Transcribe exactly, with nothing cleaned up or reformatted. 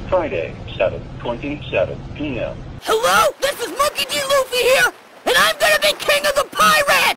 Friday, seven twenty-seven p m Hello? This is Monkey D. Luffy here, and I'm gonna be king of the pirates!